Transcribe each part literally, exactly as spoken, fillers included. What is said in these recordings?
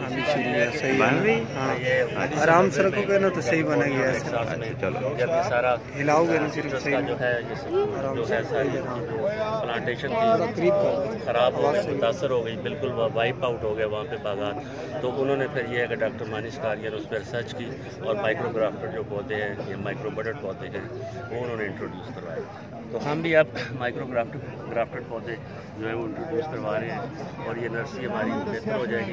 सही बन रही। हाँ आराम से रखोगे ना तो सही बनेगी ऐसे। चलो जब ये सारा हिलाओगे ना सिर्फ सही जो है ये जो है सारी प्लांटेशन थी खराब हो गई, मुतासर हो गई, बिल्कुल वाइप आउट हो गया वहाँ पे बागान। तो उन्होंने फिर ये है कि डॉक्टर मानिश कारिया ने उस पर रिसर्च की और माइक्रोग्राफ्टर जो पौधे हैं ये माइक्रोबडेड पौधे हैं वो उन्होंने इंट्रोड्यूस करवाए। तो हम भी अब माइक्रोग्राफ्टेड ग्राफ्टेड पौधे जो है वो इंट्रोड्यूस करवा रहे हैं और ये नर्सरी हमारी बेहतर हो जाएगी।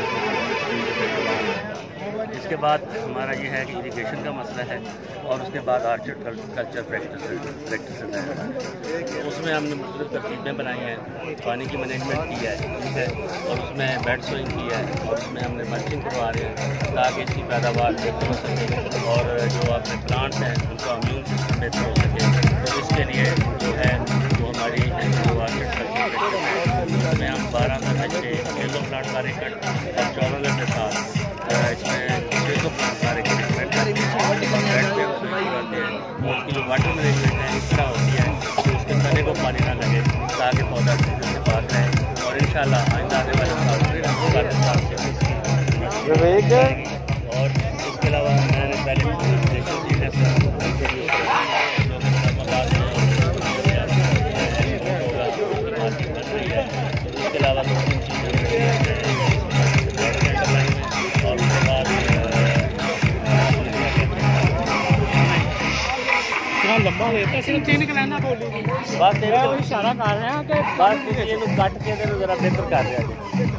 इसके बाद हमारा ये है कि इरिगेशन का मसला है और उसके बाद आर्चर कल्चर प्रैक्टिस प्रैक्टिस है। उसमें हमने मुख्तलिफ तरकीबें बनाई हैं, पानी की मैनेजमेंट की है, ठीक है, और उसमें बेड सोइंग की है और उसमें हमने मल्चिंग करवा रहे हैं ताकि इसकी पैदावार बेहतर हो सके और जो अपने प्लांट्स हैं उनका इम्यून सिस्टम बेहतर हो सके। तो इसके लिए जो है वो हमारी जो आर्चर कल्चर प्रैक्टिस है उसमें हम बारह सौ बच्चे येलो प्लांट पर एकड़ और चौदह के साथ इसमें छः सौ प्लांट पर एकड़ बेड पे उसमें करते हैं। और उसकी जो वाटर मैनेजमेंट है इस तरह होती है कि उसके तने को पानी ना लगे ताकि पौधा से पास रहे और इंशाल्लाह आइंदा आने वाले साल और इसके अलावा मैंने पहले इसके अलावा दो तीन चीज़ें और उसके बाद लंबा हो जाता है सिर्फ तीन कलाना बोली बात इशारा कर रहे हैं कि बात ये कट के जरा बेहतर कर रहे हैं।